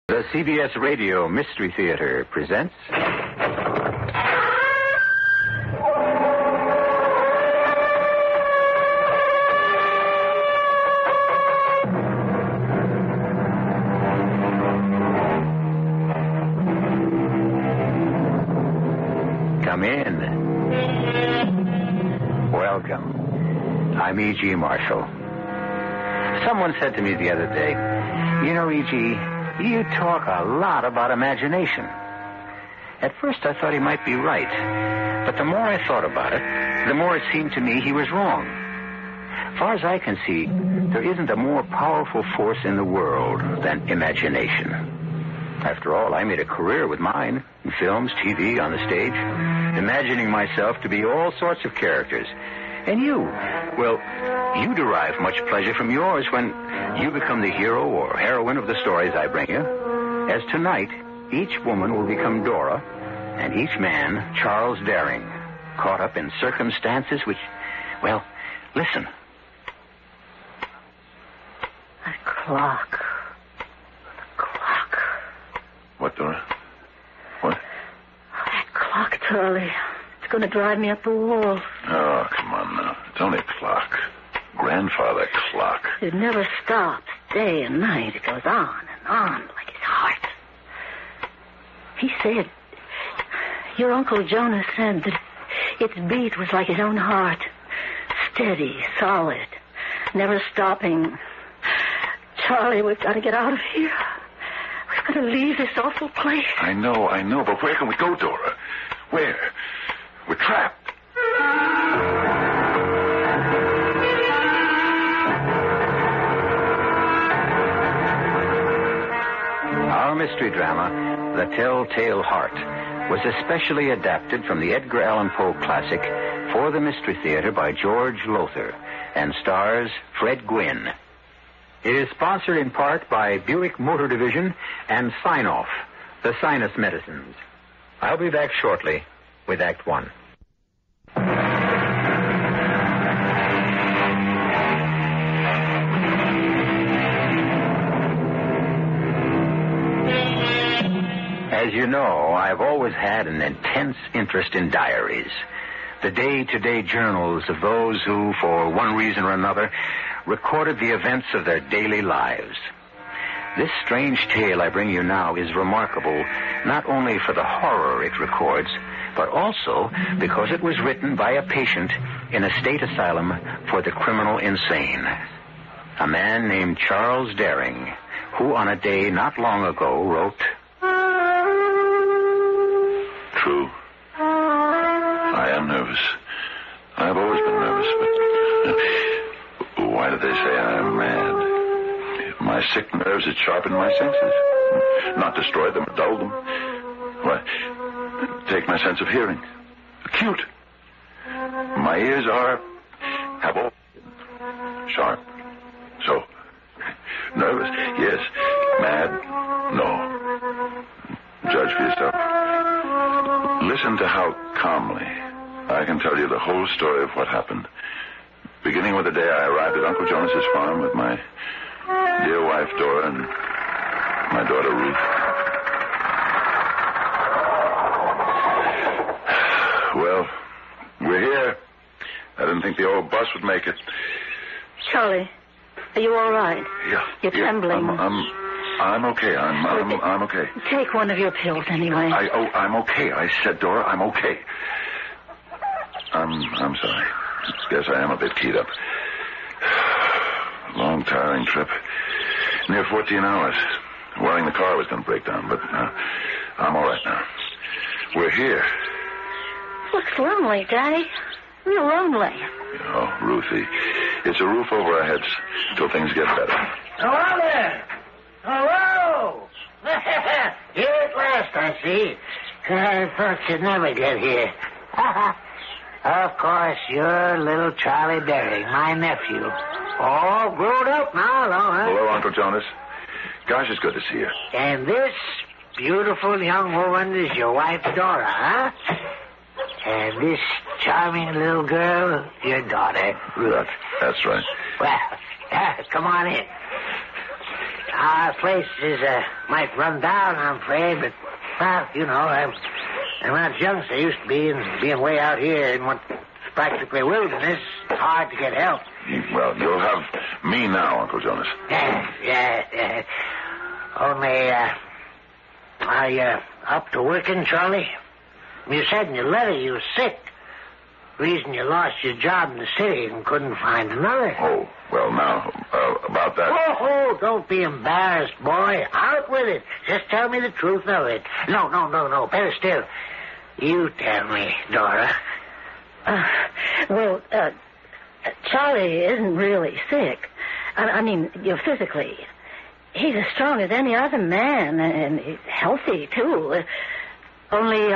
The CBS Radio Mystery Theater presents... Come in. Welcome. I'm E.G. Marshall. Someone said to me the other day, you know, E.G., you talk a lot about imagination. At first I thought he might be right, but the more I thought about it, the more it seemed to me he was wrong. As far as I can see, there isn't a more powerful force in the world than imagination. After all, I made a career with mine, in films, TV, on the stage, imagining myself to be all sorts of characters. And you, well, you derive much pleasure from yours when you become the hero or heroine of the stories I bring you. As tonight, each woman will become Dora, and each man, Charles Daring, caught up in circumstances which, well, listen. That clock. The clock. What, Dora? What? Oh, that clock, Charlie. It's going to drive me up the wall. Oh, come on now. It's only a clock. Grandfather clock. It never stops, day and night. It goes on and on like his heart. He said, your Uncle Jonas said that its beat was like his own heart. Steady, solid, never stopping. Charlie, we've got to get out of here. We've got to leave this awful place. I know, but where can we go, Dora? Where? We're trapped. Our mystery drama, The Telltale Heart, was especially adapted from the Edgar Allan Poe classic For the Mystery Theater by George Lothar and stars Fred Gwynne. It is sponsored in part by Buick Motor Division and Sign-Off, the sinus medicines. I'll be back shortly with Act One. As you know, I've always had an intense interest in diaries. The day-to-day journals of those who, for one reason or another, recorded the events of their daily lives. This strange tale I bring you now is remarkable not only for the horror it records, but also because it was written by a patient in a state asylum for the criminal insane. A man named Charles Daring, who on a day not long ago wrote... True. I am nervous. I've always been nervous, but why do they say I am mad? My sick nerves had sharpened my senses. Not destroyed them or dulled them. Why, take my sense of hearing. Acute. My ears have always been sharp. So, nervous, yes. Mad, no. Judge for yourself. Listen to how calmly I can tell you the whole story of what happened. Beginning with the day I arrived at Uncle Jonas's farm with my dear wife, Dora, and my daughter, Ruth. Well, we're here. I didn't think the old bus would make it. Charlie, are you all right? Yeah. You're trembling. I'm okay. I'm okay. Take one of your pills anyway. I'm okay. I said, Dora, I'm okay. I'm sorry. Guess I am a bit keyed up. Long, tiring trip. Near 14 hours. Worrying the car was going to break down, but I'm all right now. We're here. Looks lonely, Daddy. Real lonely. Oh, Ruthie. It's a roof over our heads till things get better. Hello there. Hello. Here at last, I see. I thought you'd never get here. Of course, you're little Charlie Daring, my nephew. All grown up now, though, huh? Hello, Uncle Jonas. Gosh, it's good to see you. And this beautiful young woman is your wife, Dora, huh? And this charming little girl, your daughter, Ruth. That's right. Well, come on in. our place is might run down, I'm afraid, but, well, you know, I'm not as young as I used to be, and being way out here in what's practically wilderness, it's hard to get help. Well, you'll have me now, Uncle Jonas. Yeah. Only, are you up to working, Charlie? You said in your letter you were sick. Reason you lost your job in the city and couldn't find another. Oh, well, now, about that... Oh, don't be embarrassed, boy. Out with it. Just tell me the truth of it. No. Better still. You tell me, Dora. Charlie isn't really sick. I mean, physically. He's as strong as any other man, and he's healthy, too. Only,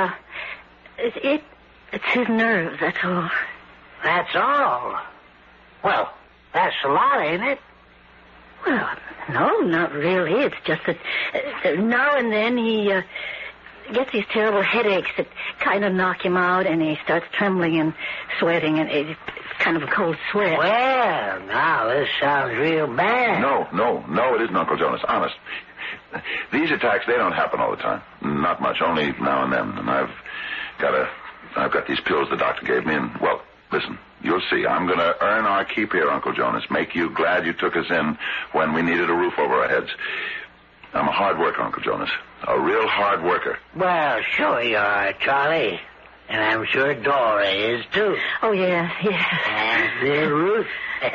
it's his nerves, that's all. That's all? Well, that's a lot, ain't it? Well, no, not really. It's just that now and then he gets these terrible headaches that kind of knock him out, and he starts trembling and sweating, and it's kind of a cold sweat. Well, now, this sounds real bad. No, it isn't, Uncle Jonas. Honest. These attacks, they don't happen all the time. Not much, only now and then. And I've got these pills the doctor gave me, and, well, listen, you'll see. I'm going to earn our keep here, Uncle Jonas. Make you glad you took us in when we needed a roof over our heads. I'm a hard worker, Uncle Jonas. A real hard worker. Well, sure you are, Charlie. And I'm sure Dora is, too. Oh, yeah. And Ruth.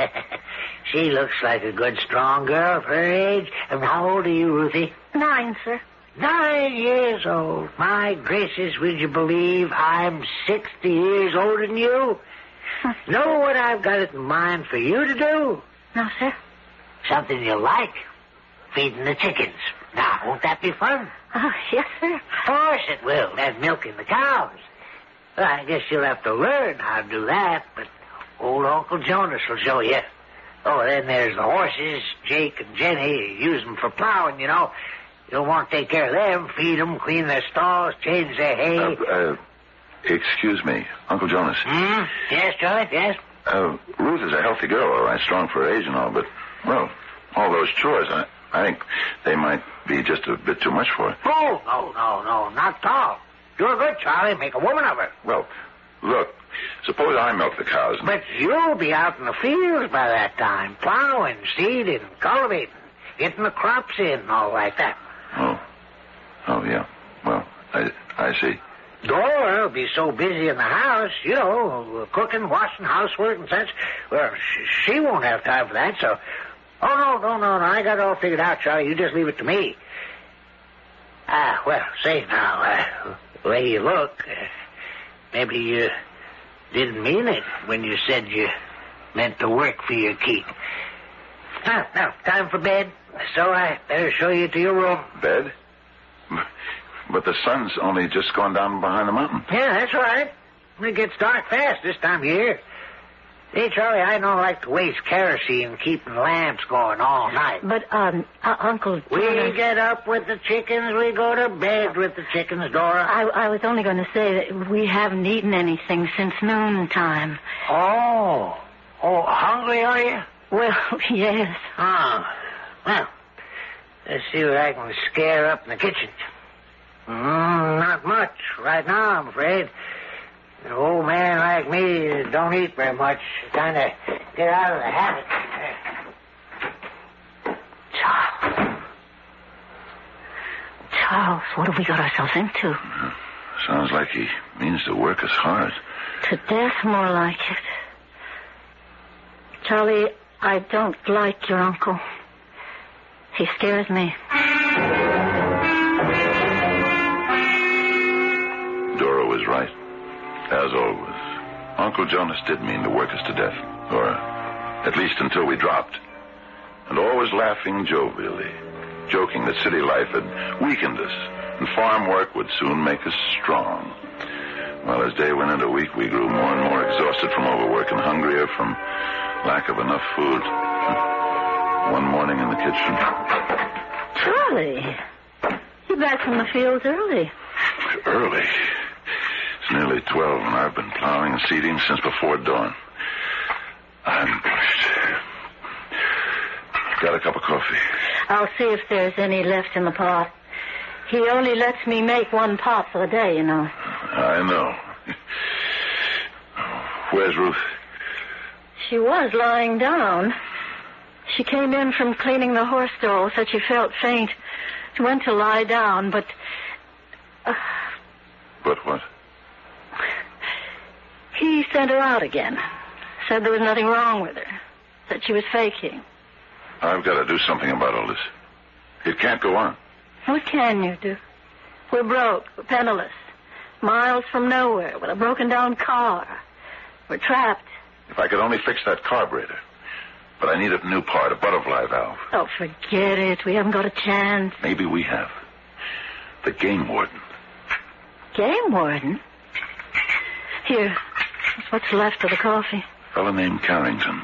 She looks like a good, strong girl for her age. And how old are you, Ruthie? 9, sir. 9 years old. My gracious, would you believe I'm 60 years older than you? Know what I've got it in mind for you to do? No, sir. Something you like. Feeding the chickens. Now, won't that be fun? Oh, yes, sir. Of course it will. And milking the cows. Well, I guess you'll have to learn how to do that, but old Uncle Jonas will show you. Oh, then there's the horses. Jake and Jenny use them for plowing, you know. You'll want to take care of them, feed them, clean their stalls, change their hay. Excuse me, Uncle Jonas. Yes, Charlie, yes? Ruth is a healthy girl, all right, strong for her age and all, but, well, all those chores, I think they might be just a bit too much for her. Oh, no, not at all. You're good, Charlie. Make a woman of her. Well, look, suppose I milk the cows. But you'll be out in the fields by that time, plowing, seeding, cultivating, getting the crops in and all like that. Oh, yeah. Well, I see. Dora will be so busy in the house, you know, cooking, washing, housework and such. Well, she won't have time for that, so... Oh, no, I got it all figured out, Charlie. You just leave it to me. Well, say now, the way you look, maybe you didn't mean it when you said you meant to work for your keep. Now, time for bed, so I better show you to your room. Bed? But the sun's only just gone down behind the mountain. Yeah, that's right. It gets dark fast this time of year. Hey, Charlie, I don't like to waste kerosene keeping lamps going all night. But, Uncle... We get up with the chickens, we go to bed with the chickens, Dora. I was only going to say that we haven't eaten anything since noontime. Oh, hungry are you? Well, yes. Well, let's see what I can scare up in the kitchen. Not much right now, I'm afraid. An old man like me don't eat very much. Kind of get out of the habit. Charles, what have we got ourselves into? Sounds like he means to work us hard. To death, more like it. Charlie, I don't like your uncle. He scares me. Dora was right. As always, Uncle Jonas did mean to work us to death, or at least until we dropped. And always laughing jovially, joking that city life had weakened us, and farm work would soon make us strong. Well, as day went into week, we grew more and more exhausted from overwork and hungrier from lack of enough food. One morning in the kitchen... Charlie, you're back from the fields early. Early? It's nearly 12, and I've been plowing and seeding since before dawn. I'm pushed. Got a cup of coffee. I'll see if there's any left in the pot. He only lets me make one pot for the day, you know. I know. Where's Ruth? She was lying down. She came in from cleaning the horse stall, said she felt faint. She went to lie down, but... But what? He sent her out again. Said there was nothing wrong with her. Said she was faking. I've got to do something about all this. It can't go on. What can you do? We're broke. We're penniless. Miles from nowhere with a broken-down car. We're trapped. If I could only fix that carburetor. But I need a new part, a butterfly valve. Oh, forget it. We haven't got a chance. Maybe we have. The game warden. Game warden? Here. That's what's left of the coffee. A fellow named Harrington.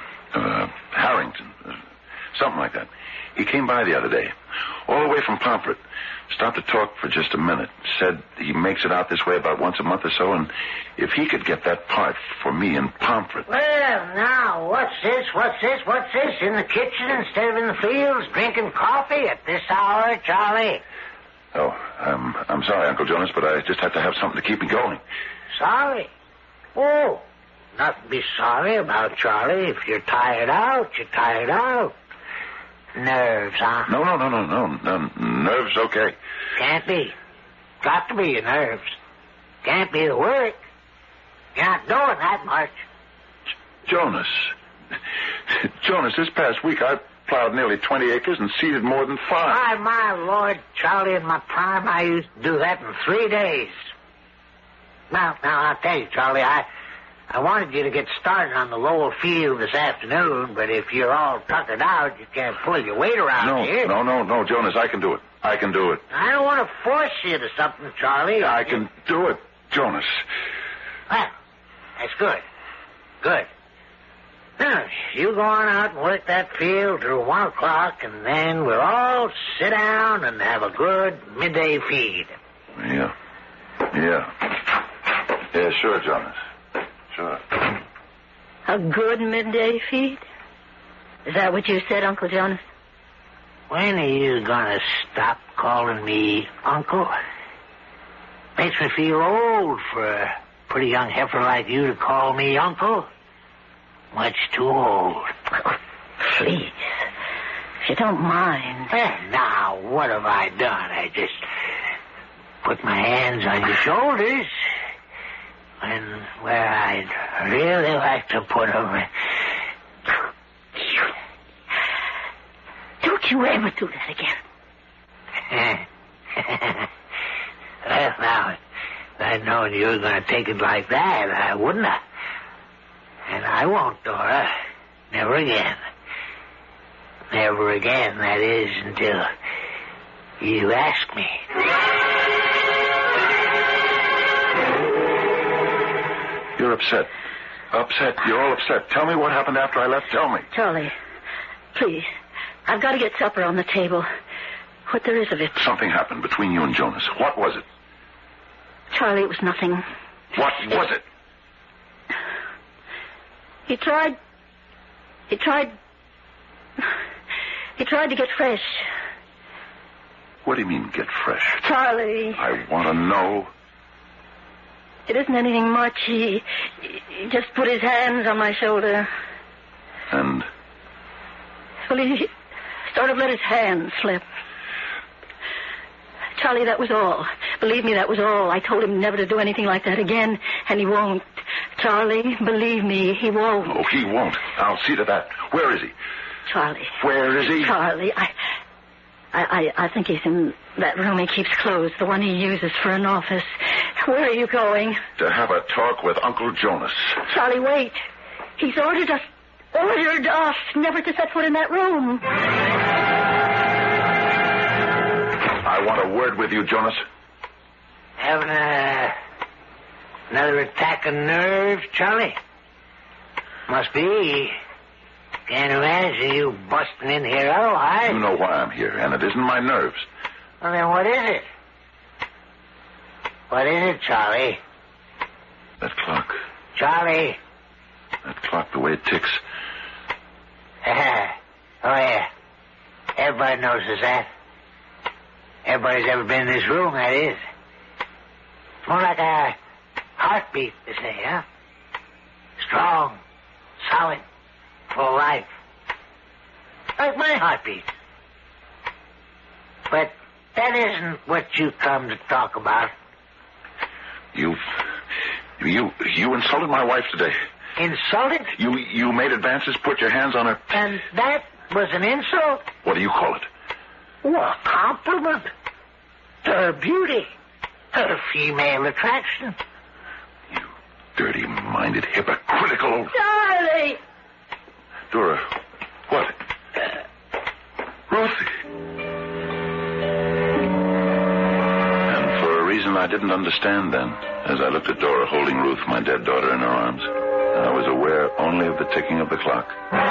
Something like that. He came by the other day. All the way from Pomfret. Stopped to talk for just a minute. Said he makes it out this way about once a month or so, and if he could get that part for me in Pomfret. Well, now, what's this? In the kitchen instead of in the fields, drinking coffee at this hour, Charlie? Oh, I'm sorry, Uncle Jonas, but I just have to have something to keep me going. Sorry? Oh, nothing to be sorry about, Charlie. If you're tired out, you're tired out. Nerves, huh? No. Nerves, okay. Can't be. Got to be your nerves. Can't be the work. You're not doing that much. Jonas, this past week I plowed nearly 20 acres and seeded more than 5. My Lord, Charlie, in my prime, I used to do that in 3 days. Now, I'll tell you, Charlie, I wanted you to get started on the Lowell field this afternoon, but if you're all tuckered out, you can't pull your weight around here. No, Jonas, I can do it. I don't want to force you to something, Charlie. I can do it, Jonas. Well, that's good. Good. Now, you go on out and work that field till 1 o'clock, and then we'll all sit down and have a good midday feed. Yeah, sure, Jonas. Sure. A good midday feed? Is that what you said, Uncle Jonas? When are you going to stop calling me Uncle? Makes me feel old for a pretty young heifer like you to call me Uncle. Much too old. Oh, please. If you don't mind. Well, now, what have I done? I just put my hands on your shoulders. And where I'd really like to put them. Don't you ever do that again. Well, now, if I'd known you were going to take it like that, I wouldn't have. And I won't, Dora. Never again. Never again, that is, until you ask me. You're upset. You're all upset. Tell me what happened after I left. Tell me. Charlie, please. I've got to get supper on the table. What there is of it. Something happened between you and Jonas. What was it? Charlie, it was nothing. What was it? He tried to get fresh. What do you mean, get fresh? Charlie. I want to know. It isn't anything much. He just put his hands on my shoulder. And? Well, he sort of let his hands slip. Charlie, that was all. Believe me, that was all. I told him never to do anything like that again, and he won't. Charlie, believe me, he won't. Oh, he won't. I'll see to that. Where is he? Charlie. Where is he? Charlie, I think he's in that room he keeps closed, the one he uses for an office. Where are you going? To have a talk with Uncle Jonas. Charlie, wait. He's ordered us never to set foot in that room. I want a word with you, Jonas. Having another attack of nerves, Charlie? Must be. Can't imagine you busting in here otherwise. You know why I'm here, and it isn't my nerves. Well, then what is it? What is it, Charlie? That clock. Charlie. That clock, the way it ticks. Oh, yeah. Everybody notices that. Everybody's ever been in this room, that is. It's more like a heartbeat, they say, huh? Strong, solid, full of life. Like my heartbeat. But that isn't what you come to talk about. You insulted my wife today. Insulted? You made advances, put your hands on her. And that was an insult? What do you call it? Well, a compliment. To her beauty. Her female attraction. You dirty-minded, hypocritical... Charlie! Dora, what? Ruthie. And for a reason I didn't understand then, as I looked at Dora holding Ruth, my dead daughter, in her arms, I was aware only of the ticking of the clock.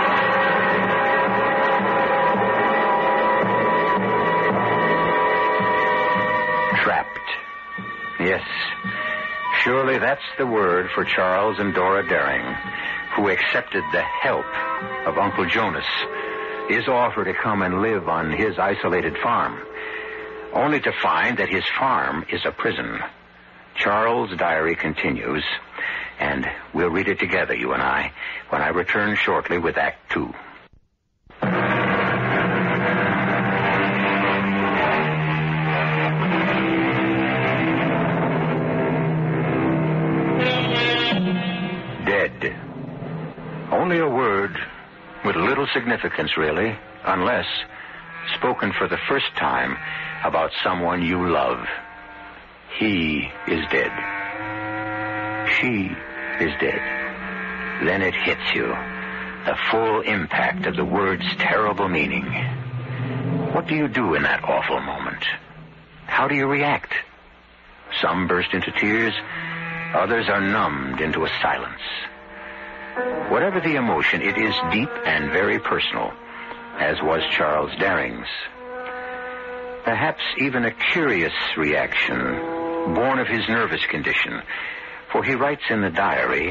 Trapped. Yes. Surely that's the word for Charles and Dora Daring, who accepted the help of Uncle Jonas, his offer to come and live on his isolated farm, only to find that his farm is a prison. Charles' diary continues, and we'll read it together, you and I, when I return shortly with Act 2. Dead. Only a word with little significance, really, unless spoken for the first time about someone you love. He is dead. She is dead. Then it hits you, the full impact of the word's terrible meaning. What do you do in that awful moment? How do you react? Some burst into tears, others are numbed into a silence. Whatever the emotion, it is deep and very personal, as was Charles Daring's. Perhaps even a curious reaction, born of his nervous condition, for he writes in the diary,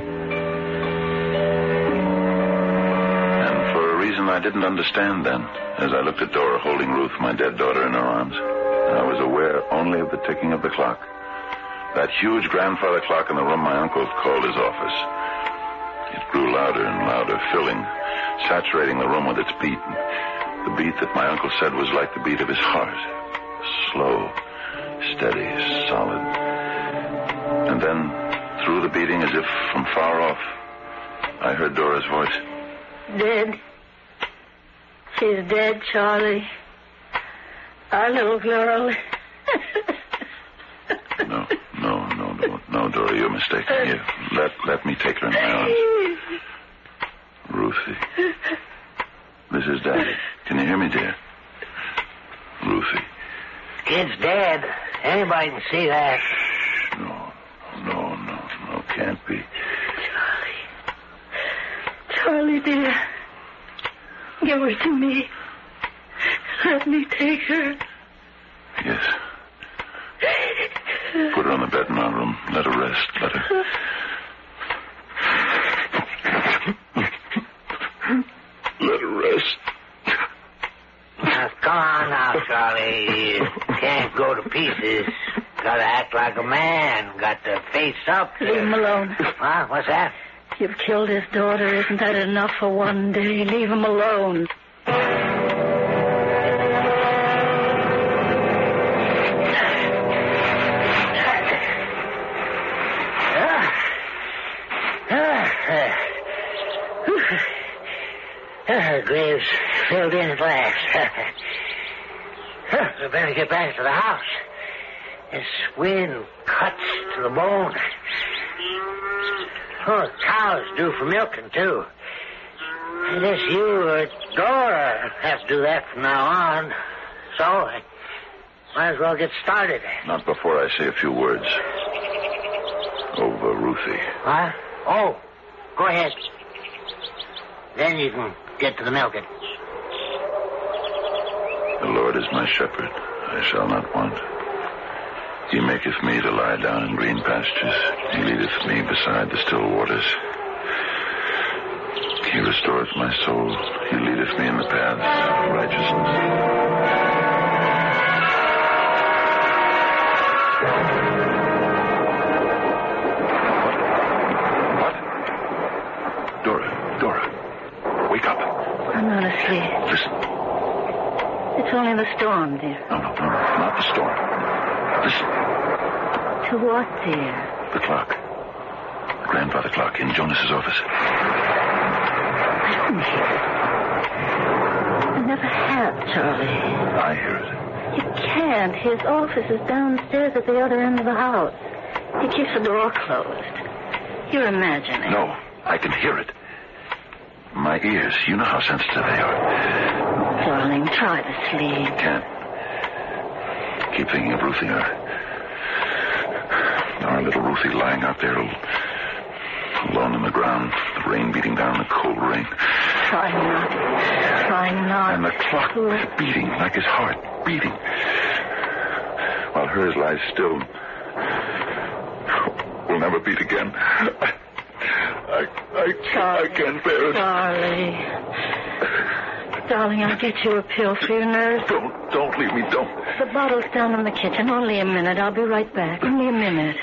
And for a reason I didn't understand then, as I looked at Dora holding Ruth, my dead daughter, in her arms, I was aware only of the ticking of the clock. That huge grandfather clock in the room my uncle called his office. It grew louder and louder, filling, saturating the room with its beat. The beat that my uncle said was like the beat of his heart. Slow, steady, solid. And then, through the beating, as if from far off, I heard Dora's voice. Dead. She's dead, Charlie. Our little girl. No, Dora, you're mistaken. Here, let me take her in my arms. Ruthie. This is Daddy. Can you hear me, dear? Ruthie. Kid's dead. Anybody can see that. Shh, no, can't be. Charlie, dear. Give her to me. Let me take her. Yes. Put her on the bed in our room. Let her rest. Let her rest. Now, come on now, Charlie. You can't go to pieces. Gotta act like a man. Got to face up. Leave him alone. Huh? What's that? You've killed his daughter. Isn't that enough for one day? Leave him alone. Her grave's filled in at last. We better get back to the house. This wind cuts to the bone. Oh, the cow's due for milking, too. I guess you or Dora have to do that from now on. So, I might as well get started. Not before I say a few words. Over Ruthie. What? Oh, go ahead. Then you can get to the milking. The Lord is my shepherd. I shall not want. He maketh me to lie down in green pastures. He leadeth me beside the still waters. He restoreth my soul. He leadeth me in the paths of righteousness. It's only the storm, dear. No, not the storm. Listen. To what, dear? The clock. The grandfather clock in Jonas's office. I don't hear it. I never have, Charlie. I hear it. You can't. His office is downstairs at the other end of the house. He keeps the door closed. You're imagining. No, I can hear it. My ears, you know how sensitive they are. Darling, try to sleep. Can't. Keep thinking of Ruthie. Our little Ruthie lying out there alone in the ground, the rain beating down, the cold rain. Try not. And the clock beating like his heart, beating. While hers lies still. Will never beat again. I can't bear it. Charlie. Darling, I'll get you a pill for your nerves. Don't leave me, don't. The bottle's down in the kitchen. Only a minute. I'll be right back. Only a minute.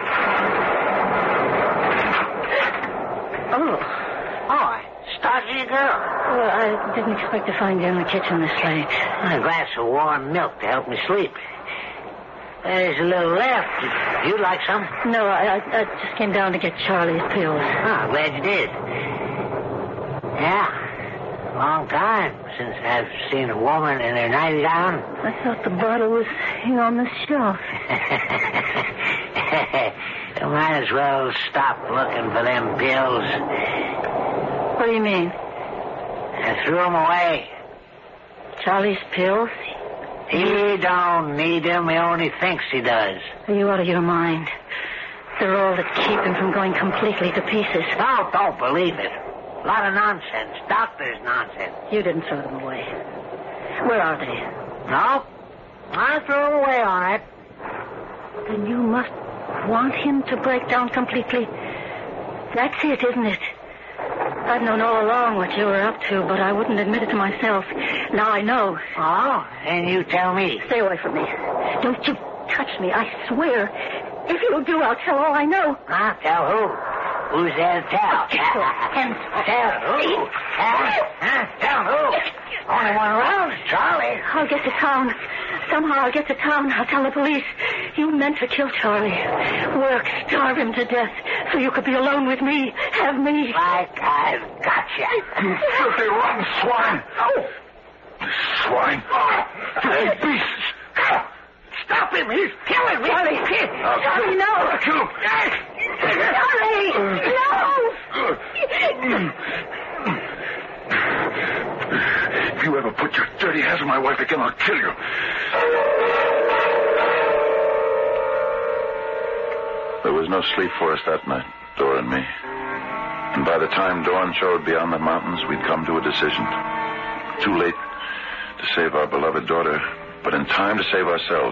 Oh, Starchy girl. Well, I didn't expect to find you in the kitchen this late. A glass of warm milk to help me sleep. There's a little left. You'd like some? No, I just came down to get Charlie's pills. Oh, glad you did. Yeah. Long time since I've seen a woman in her nightgown. I thought the bottle was here on the shelf. You might as well stop looking for them pills. What do you mean? I threw them away. Charlie's pills? He don't need them. He only thinks he does. Are you out of your mind? They're all that keep him from going completely to pieces. No, don't believe it. A lot of nonsense. Doctor's nonsense. You didn't throw them away. Where are they? No. I threw them away, all right. Then you must want him to break down completely. That's it, isn't it? I've known all along what you were up to, but I wouldn't admit it to myself. Now I know. Oh? And you tell me. Stay away from me. Don't you touch me, I swear. If you do, I'll tell all I know. Huh? Tell who? Who's there to tell? And tell who? Huh? Tell who? Only one around is Charlie. I'll get to town. Somehow I'll get to town. I'll tell the police. You meant to kill Charlie. Work, starve him to death, so you could be alone with me. Have me. Like I've got you. You filthy, rotten swine. Oh. Swine. You beasts. Stop him. He's killing me. Charlie, Charlie, no. I'll kill him. Charlie, no. If you ever put your dirty hands on my wife again, I'll kill you. There was no sleep for us that night, Dora and me. And by the time dawn showed beyond the mountains, we'd come to a decision. Too late to save our beloved daughter, but in time to save ourselves.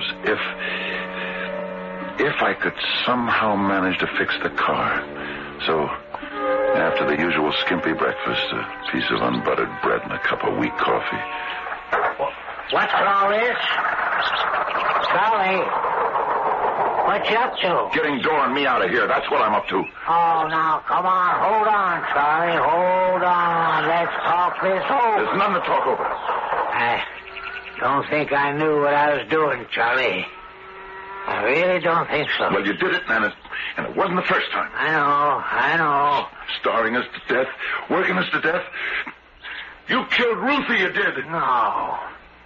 If I could somehow manage to fix the car. So, after the usual skimpy breakfast, a piece of unbuttered bread and a cup of weak coffee. What's all this? Charlie, what you up to? Getting Dora and me out of here. That's what I'm up to. Oh, now, come on. Hold on, Charlie. Hold on. Let's talk this over. There's none to talk over. I don't think I knew what I was doing, Charlie. I really don't think so. Well, you did it, and it wasn't the first time. I know. Starving us to death, working us to death. You killed Ruthie, you did. No.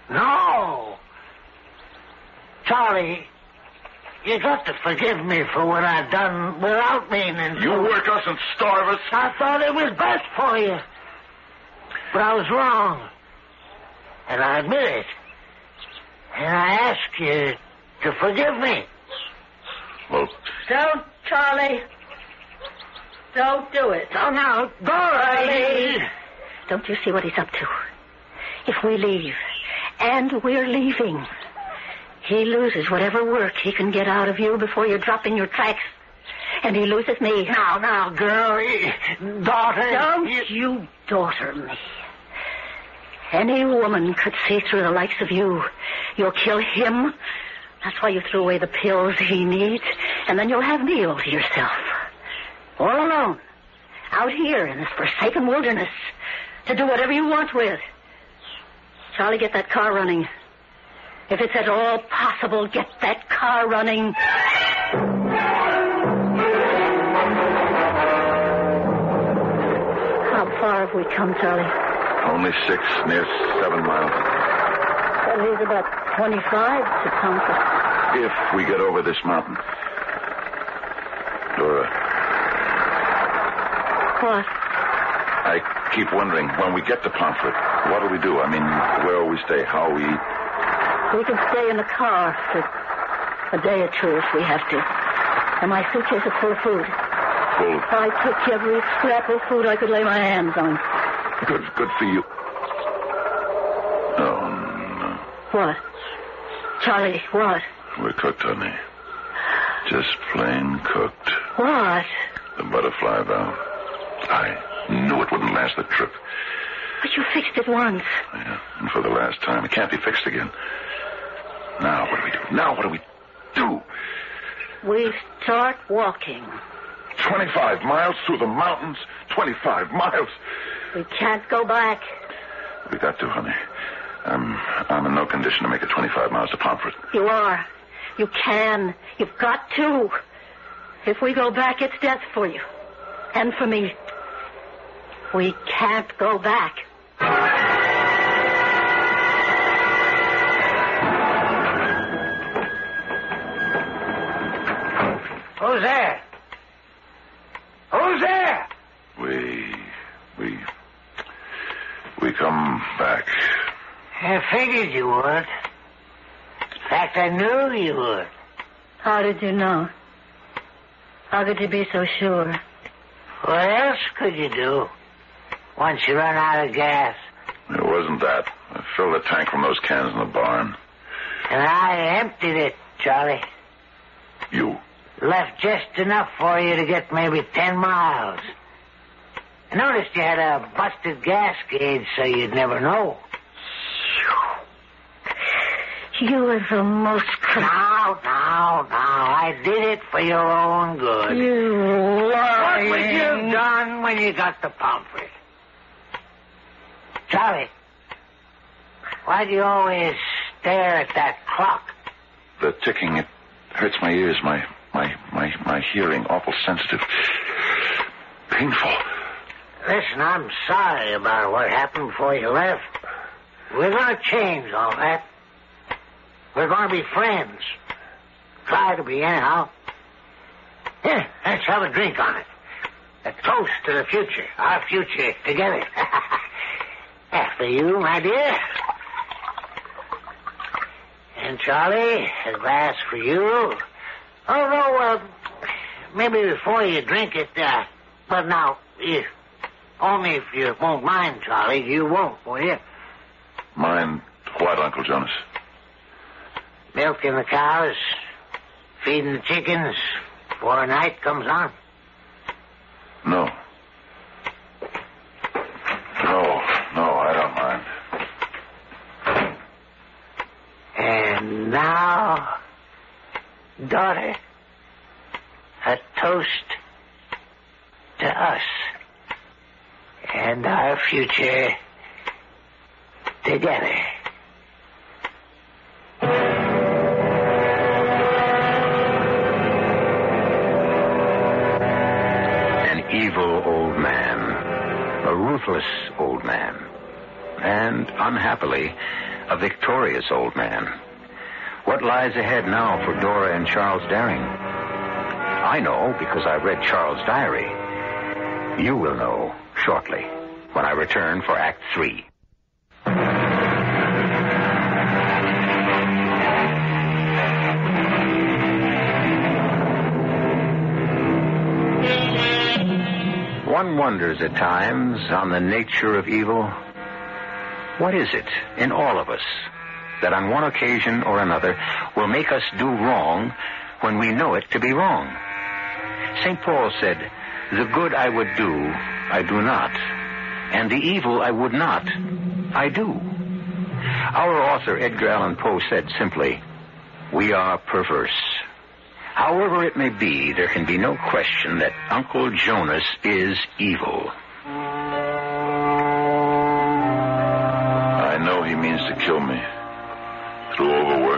Charlie, you got to forgive me for what I've done without meaning to. You work us and starve us. I thought it was best for you. But I was wrong. And I admit it. And I ask you to forgive me. Well, Don't, Charlie. Don't do it. Oh, now, Dora. Don't you see what he's up to? If we leave, and we're leaving, he loses whatever work he can get out of you before you drop in your tracks. And he loses me. Now, girl. Daughter. Don't you daughter me. Any woman could see through the likes of you. You'll kill him. That's why you threw away the pills he needs. And then you'll have me all to yourself. All alone. Out here in this forsaken wilderness. To do whatever you want with. Charlie, get that car running. If it's at all possible, get that car running. How far have we come, Charlie? Only 6, near 7 miles. That leaves about 25 to Concord. If we get over this mountain. Dora. What? I keep wondering, when we get to Pomfret, what do? I mean, where will we stay? How will we eat? We can stay in the car for a day or two if we have to. And my suitcase is full of food. Full? I took every scrap of food I could lay my hands on. Good for you. Oh, no. What? Charlie, what? We're cooked, honey. Just plain cooked. What? The butterfly valve. I knew it wouldn't last the trip. But you fixed it once. Yeah, and for the last time. It can't be fixed again. Now what do we do? We start walking. 25 miles through the mountains. 25 miles. We can't go back. We got to, honey. I'm in no condition to make it 25 miles to Pomfret. You are. You can. You've got to. If we go back, it's death for you. And for me. We can't go back. Who's there? Who's there? We come back. I figured you would. In fact, I knew you would. How did you know? How could you be so sure? What else could you do once you run out of gas? It wasn't that. I filled the tank from those cans in the barn. And I emptied it, Charlie. You? Left just enough for you to get maybe 10 miles. I noticed you had a busted gas gauge, so you'd never know. You are the most... Now. I did it for your own good. You lying... What would you have done when you got to Pomfret? Charlie, why do you always stare at that clock? The ticking, it hurts my ears, my hearing, awful sensitive. Painful. Listen, I'm sorry about what happened before you left. We're going to change all that. We're going to be friends. Try to be, anyhow. Here, let's have a drink on it. A toast to the future. Our future together. After you, my dear. And Charlie, a glass for you. Although, maybe before you drink it, but now, only if you won't mind, Charlie. You won't, will you? Mind what, Uncle Jonas? Milking the cows, feeding the chickens before night comes on. No, I don't mind. And now, daughter, a toast to us and our future together. Evil old man, a ruthless old man, and, unhappily, a victorious old man. What lies ahead now for Dora and Charles Daring? I know because I read Charles' diary. You will know shortly when I return for Act 3. One wonders at times on the nature of evil. What is it in all of us that on one occasion or another will make us do wrong when we know it to be wrong? St. Paul said, "The good I would do, I do not, and the evil I would not, I do." Our author, Edgar Allan Poe, said simply, "We are perverse." However it may be, there can be no question that Uncle Jonas is evil. I know he means to kill me. Through overwork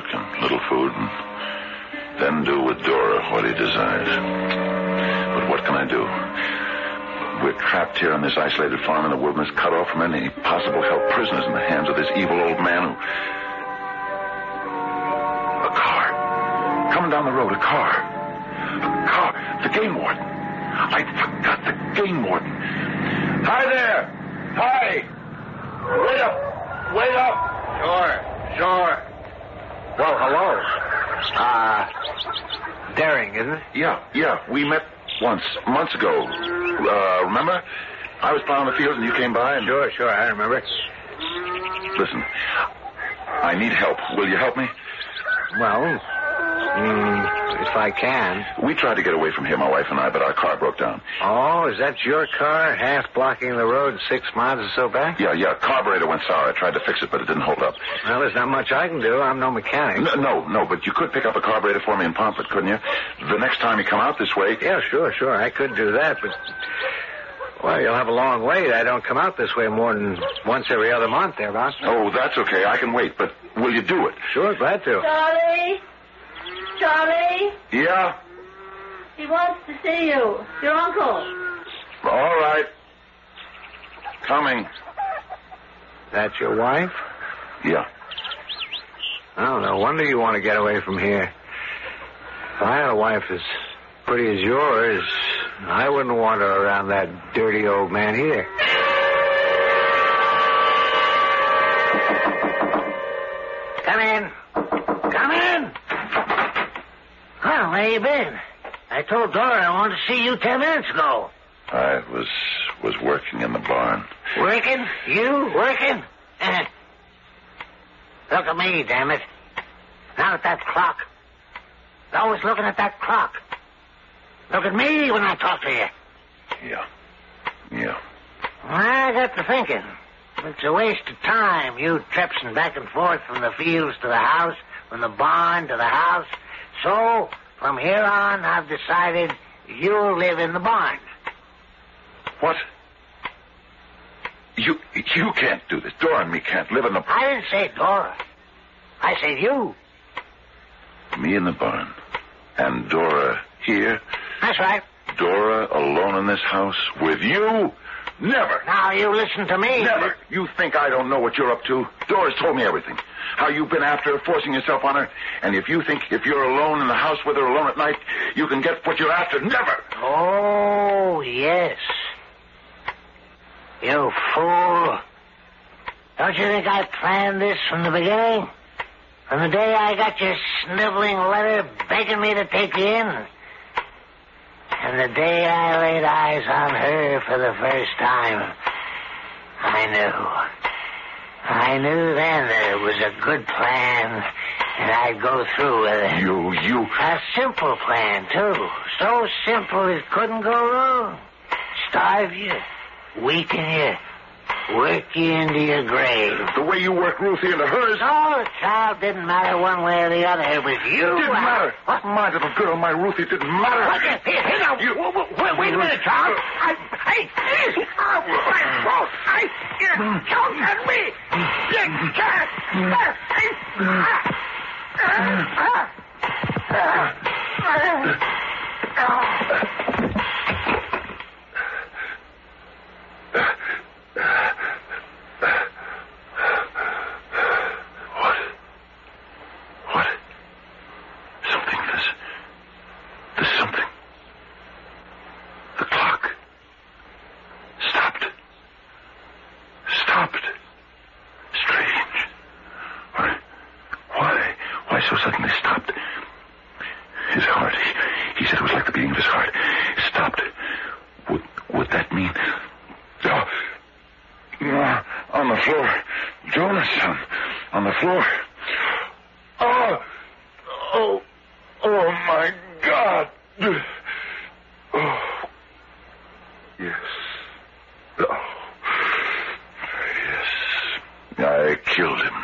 little food, and then do with Dora what he desires. But what can I do? We're trapped here on this isolated farm in the wilderness, cut off from any possible help, prisoners in the hands of this evil old man who... A car. Coming down the road, a car. A car. The game warden. I forgot the game warden. Hi there. Hi. Wait up. Wait up. Sure. Well, hello. Daring, isn't it? Yeah. We met once, months ago. Remember? I was plowing the fields and you came by and... Sure, I remember. Listen, I need help. Will you help me? Well, if I can. We tried to get away from here, my wife and I, but our car broke down. Oh, is that your car, half blocking the road 6 miles or so back? Yeah. Carburetor went sour. I tried to fix it, but it didn't hold up. Well, there's not much I can do. I'm no mechanic. No, but you could pick up a carburetor for me in Pomfret, couldn't you? The next time you come out this way... Yeah, sure. I could do that, but... Well, you'll have a long wait. I don't come out this way more than once every other month, thereabouts. Oh, that's okay. I can wait, but will you do it? Sure, glad to. Charlie? Yeah? He wants to see you. Your uncle. All right. Coming. That your wife? Yeah. Oh, no wonder you want to get away from here. If I had a wife as pretty as yours, I wouldn't want her around that dirty old man here. Come in. Well, where you been? I told Dora I wanted to see you 10 minutes ago. I was working in the barn. Working? You working? Look at me, damn it. Not at that clock. Always looking at that clock. Look at me when I talk to you. Yeah. I got to thinking. It's a waste of time, you trepsing back and forth from the fields to the house, from the barn to the house. So, from here on, I've decided you'll live in the barn. What? You can't do this. Dora and me can't live in the... I didn't say Dora. I said you. Me in the barn. And Dora here? That's right. Dora alone in this house with you? Never. Now, you listen to me. Never. You think I don't know what you're up to? Dora's told me everything. How you've been after her, forcing yourself on her. And if you think if you're alone in the house with her alone at night, you can get what you're after, never. Oh, yes. You fool. Don't you think I planned this from the beginning? From the day I got your sniveling letter begging me to take you in. And the day I laid eyes on her for the first time, I knew then that it was a good plan, and I'd go through with it. You... A simple plan, too. So simple it couldn't go wrong. Starve you, weaken you, work you into your grave. The way you work Ruthie into hers... No, the child didn't matter one way or the other. It was you. It didn't matter. My little girl, my Ruthie, didn't matter. Here now. Wait a minute, child. Don't hurt me. You can't. What? There's something. The clock. Stopped. Strange. Why so suddenly stopped? His heart. He said it was like the beating of his heart. It stopped. Would that mean... on the floor. Jonas, on the floor. Oh, my God. Oh, yes. Oh, yes. I killed him.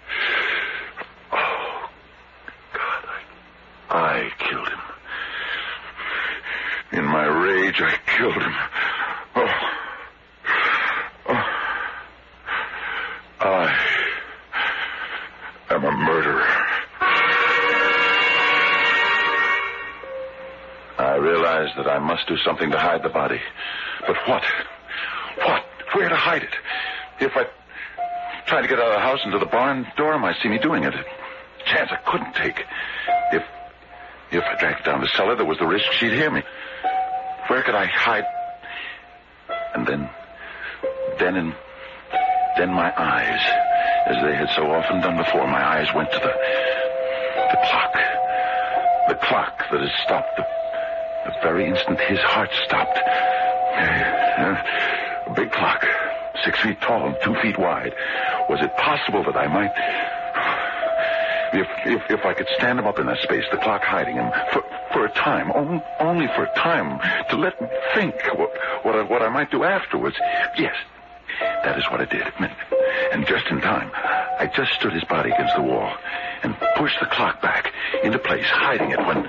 Oh, God, I killed him. In my rage, I killed him. I am a murderer. realized that I must do something to hide the body. But what? What? Where to hide it? If I tried to get out of the house into the barn, Dora might see me doing it. A chance I couldn't take. If I dragged it down the cellar, there was the risk she'd hear me. Where could I hide? And then my eyes, as they had so often done before, my eyes went to the clock. The clock that had stopped the very instant his heart stopped. A big clock, 6 feet tall and 2 feet wide. Was it possible that I might... If I could stand him up in that space, the clock hiding him, for a time, only for a time, to let me think what I might do afterwards. Yes, that is what I did. And just in time, I just stood his body against the wall and pushed the clock back into place, hiding it when...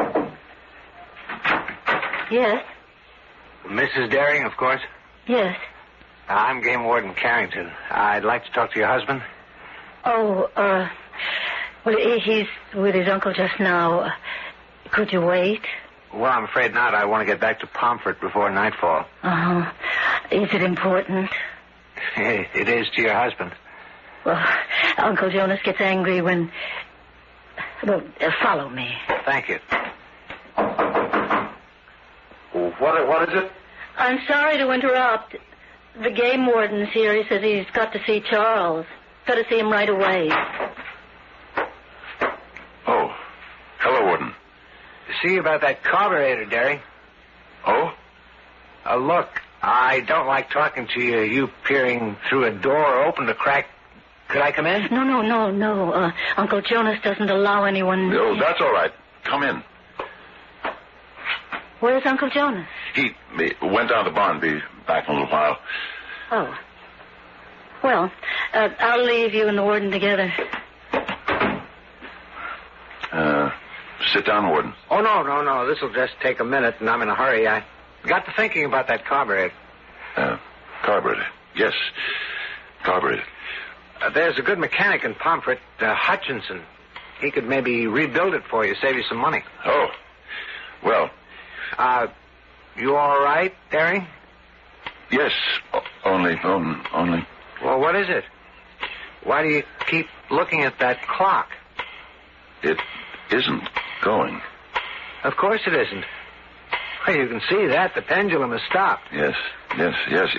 Yes? Mrs. Daring, of course? Yes. I'm Game Warden Carrington. I'd like to talk to your husband. Oh, well, he's with his uncle just now. Could you wait? Well, I'm afraid not. I want to get back to Pomfret before nightfall. Uh-huh. Is it important? It is to your husband. Well, Uncle Jonas gets angry when... Well, follow me. Thank you. What is it? I'm sorry to interrupt. The game warden's here. He says he's got to see Charles. Got to see him right away. Oh. Hello, Warden. See about that carburetor, Daring. Oh? Look, I don't like talking to you. You peering through a door open to crack. Could I come in? No. Uncle Jonas doesn't allow anyone... Oh, that's all right. Come in. Where's Uncle Jonas? He went down to the barn. Be back in a little while. Oh. Well, I'll leave you and the warden together. Sit down, Warden. Oh, no. This'll just take a minute, and I'm in a hurry. I got to thinking about that carburetor. Carburetor. Yes. Carburetor. There's a good mechanic in Pomfret, Hutchinson. He could maybe rebuild it for you, save you some money. Oh. Well. You all right, Daring? Yes. Only. Well, what is it? Why do you keep looking at that clock? It isn't going. Of course it isn't. Well, you can see that. The pendulum has stopped. Yes. And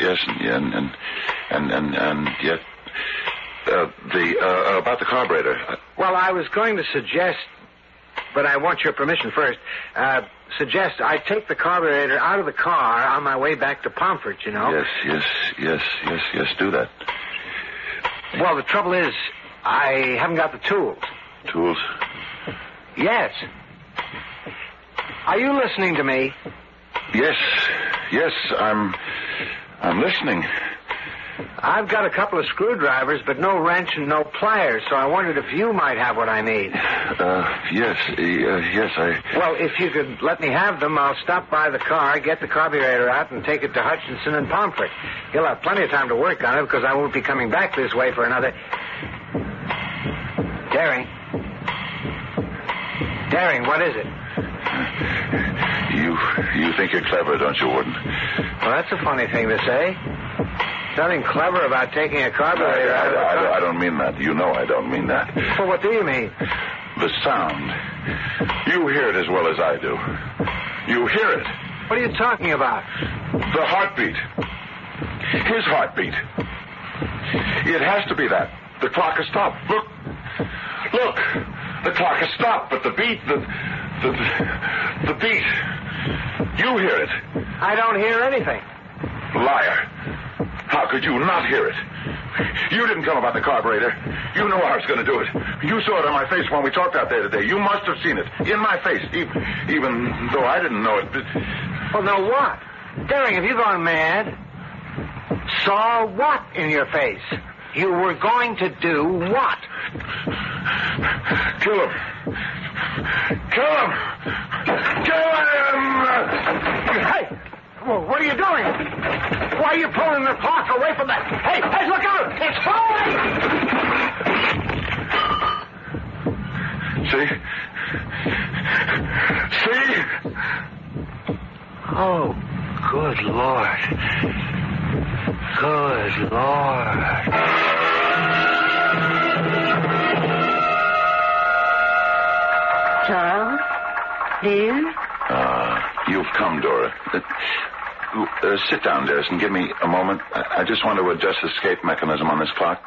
yet... about the carburetor. Well, I was going to suggest, but I want your permission first, suggest I take the carburetor out of the car on my way back to Pomfret, you know. Yes, do that. Well, the trouble is, I haven't got the tools. Tools? Yes. Are you listening to me? Yes, I'm listening. I've got a couple of screwdrivers, but no wrench and no pliers, so I wondered if you might have what I need. Yes, Well, if you could let me have them, I'll stop by the car, get the carburetor out, and take it to Hutchinson and Pomfret. He'll have plenty of time to work on it, because I won't be coming back this way for another... Daring, what is it? You think you're clever, don't you, Warden? Well, that's a funny thing to say. Nothing clever about taking a carburetor out of the car. I don't mean that. You know I don't mean that. Well, what do you mean? The sound. You hear it as well as I do. You hear it. What are you talking about? The heartbeat. His heartbeat. It has to be that. The clock has stopped. Look. The clock has stopped, but the beat, the beat. You hear it. I don't hear anything. Liar. How could you not hear it? You didn't come about the carburetor. You knew I was going to do it. You saw it on my face when we talked out there today. You must have seen it. In my face. Even though I didn't know it. Well, now what? Daring, have you gone mad? Saw what in your face? You were going to do what? Kill him. Hey! Well, what are you doing? Why are you pulling the clock away from that? Hey, look out! It's falling! See? Oh, good Lord. Good Lord. Charles, dear? You've come, Dora. Sit down, dearest, and give me a moment. I just want to adjust the escape mechanism on this clock.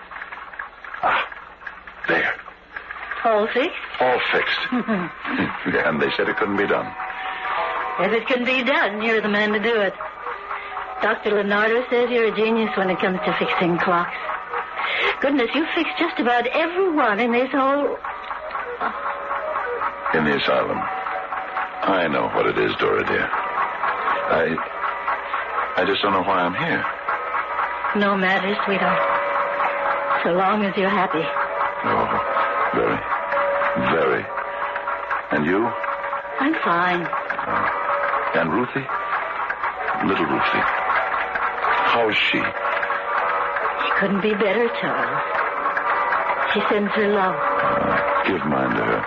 There. All fixed? All fixed. Yeah, and they said it couldn't be done. If it can be done, you're the man to do it. Dr. Leonardo says you're a genius when it comes to fixing clocks. Goodness, you fixed just about every one in this whole... In the asylum. I know what it is, Dora, dear. I just don't know why I'm here. No matter, sweetheart. So long as you're happy. Oh, very, very. And you? I'm fine. And Ruthie? Little Ruthie. How is she? She couldn't be better, Charles. She sends her love. Give mine to her.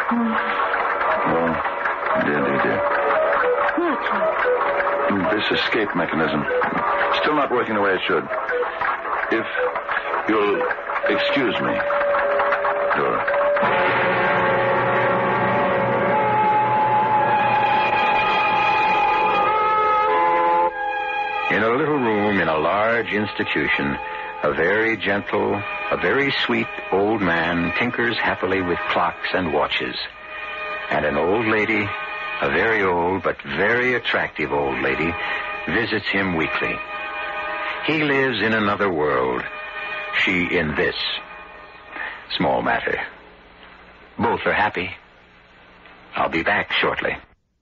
Oh, dear. What, Charles? This escape mechanism. Still not working the way it should. If you'll excuse me, Dora. In a little room in a large institution, a very gentle, a very sweet old man tinkers happily with clocks and watches. And an old lady, a very old but very attractive old lady, visits him weekly. He lives in another world, she in this. Small matter. Both are happy. I'll be back shortly.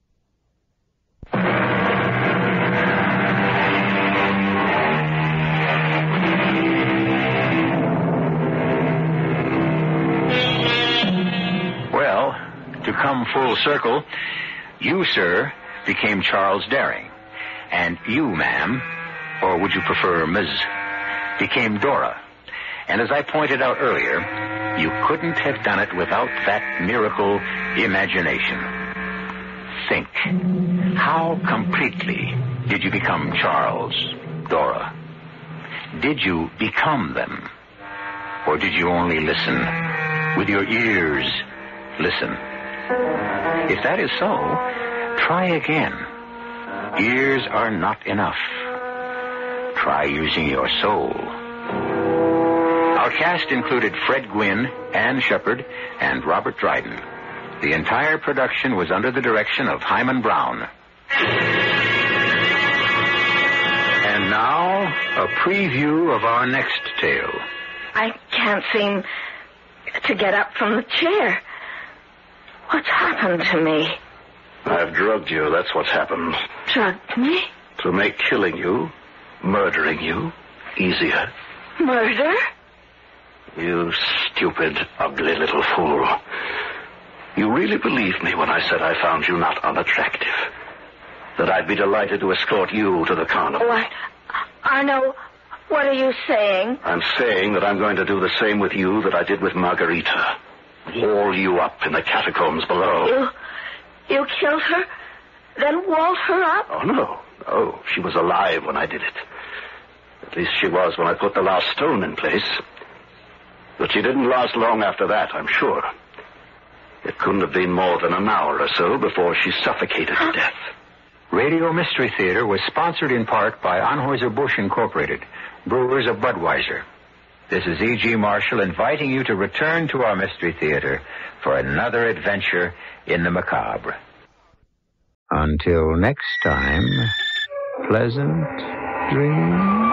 Well, to come full circle, you, sir, became Charles Daring. And you, ma'am, or would you prefer Ms., became Dora. And as I pointed out earlier, you couldn't have done it without that miracle imagination. Think, how completely did you become Charles, Dora? Did you become them? Or did you only listen? With your ears, listen. If that is so, try again. Ears are not enough. Try using your soul. Our cast included Fred Gwynne, Ann Shepard, and Robert Dryden. The entire production was under the direction of Hyman Brown. And now, a preview of our next tale. I can't seem to get up from the chair. What's happened to me? I've drugged you, that's what's happened. Drugged me? To make killing you, murdering you, easier. Murder? You stupid, ugly little fool. You really believed me when I said I found you not unattractive. That I'd be delighted to escort you to the carnival. What? Arno, what are you saying? I'm saying that I'm going to do the same with you that I did with Margarita. Wall you up in the catacombs below. You killed her? Then walled her up? Oh, no. No, she was alive when I did it. At least she was when I put the last stone in place. But she didn't last long after that, I'm sure. It couldn't have been more than an hour or so before she suffocated to death. Radio Mystery Theater was sponsored in part by Anheuser-Busch Incorporated, brewers of Budweiser. This is E.G. Marshall inviting you to return to our Mystery Theater for another adventure in the macabre. Until next time, pleasant dreams.